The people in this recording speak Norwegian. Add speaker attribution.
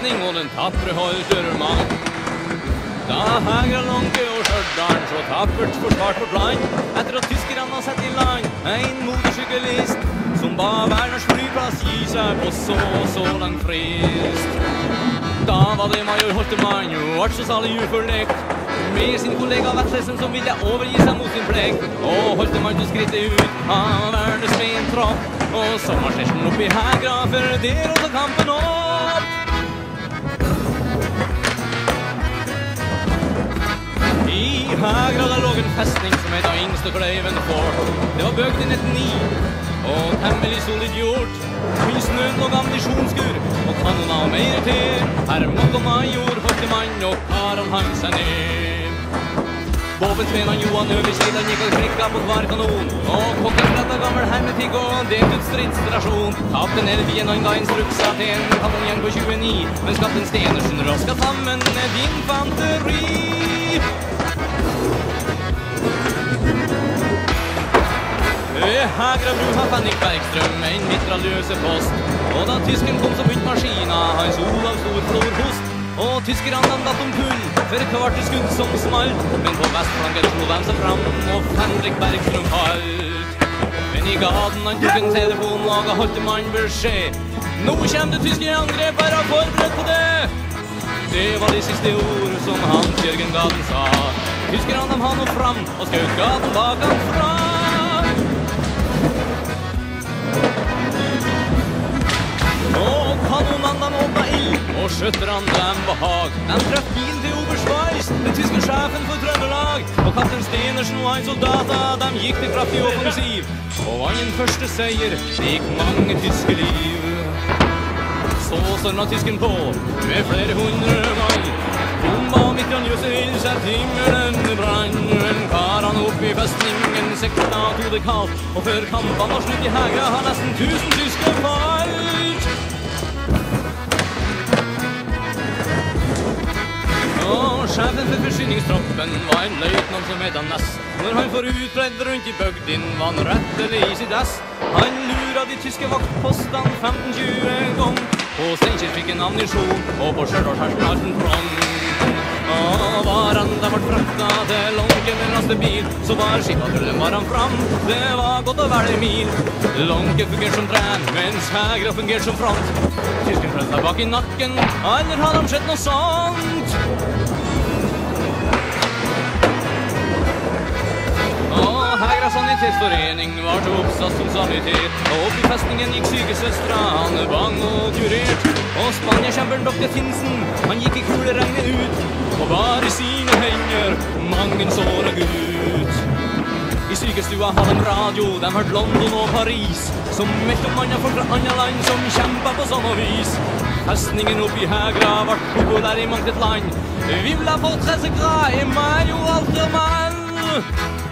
Speaker 1: festning og den tappre Holtermann. Da Hægra Lanke og Stjørdalen så tappert forsvart vårt land, etter at tyskerne har sett i land en motorsykkelist som ba Werners flyplass gi seg på så lang frist. Da var det major Holtermann jo vart så salig uforlekt med sin kollega Vettlesen som ville overgi seg mot sin plekt. Og Holtermann så skrittet ut av Werners ventrapp, og så marsjersjen opp i Hægra for der og ta kampen opp. I Hægra der lå en festning som het Yngste Kleiven fort. Det var bøgt inn et 9 og temmelig solid gjort. Mye snøn og ammunisjonskur og kanona og mer til. Her måtte major Holtermann og Karan hang seg ned. Båbensvenan Johan Øverskjeden gikk og krikka på hver kanon, og kokken retta gammel hermetikk og delt ut stridsrasjon. Kapten Elvien han ga instruksa til en kanongjeng på 29, mens kapten Stenersen raska sammen et infanteri. Hægra bru har Fannik Bergstrøm en mitraljøse post, og da tysken kom så begynt maskina han sol av stor florhost. Og tyskerne datt om kull for kvart skudd som smalt, men på vestflanken slo dem seg fram og Fannik Bergstrøm falt. Men i gaden han tok en telefon og ga Holtermann beskjed: nå kommer det tyske angrep, bare forberedt på det. Det var de siste ord som Hans Jørgen Gaden sa. Tyskerne dem han opp fram og skjøt gaden bak han fram. Og kanonene dem åpna ild, og skjøtterne dem behag. De trøtt bilen til Oberschweiz, den tyske sjefen for Trøndelag. Og kapten Stenersen og hans soldater, de gikk til kraftig offensiv. Og vann en første seier, gikk mange tyske liv. Så stormet tysken på, med flere 100 mann. Bomba og mitraljøse ild, sett himmelen brann. Men karan opp i festningen, sekta to det kaldt. Og før kampen var slutt i Hægra, har nesten 1000 tyske falt. Og sjefen for forsyningstroppen var en løytnant som het Ness. Når han får utbredd rundt i bygden, var han rettelig i sitt ess. Han lura de tyske vaktpostene 15-20 gang. På Steinkjer fikk en ammunisjon, og på Stjørdalshersen har den front. Og varene der ble frakta til Lanke med lastebil, så var skippatrullen var han fram. Det var godt å være mil. Lanke fungerte som tren, mens Hægra fungerte som front. Tysken prøvde seg bak i nakken, eller hadde de skjedd noe sånt? Hægra sanitetsforening var til oppsatt som sanitet, og opp i festningen gikk sykesøstra, han bang og kurert. Og Spania-kjemperen Dr. Finsen, han gikk i kuleregnet ut, og bar i sine hender mange såre Gud. I sykestua hadde de radio, de hørte London og Paris, som meldte om andre folk fra andre land som kjempet på sånn og vis. Festningen opp i Hægra var populær i mangt et land. Vi ville ha fått 30 grad i Major Holtermann.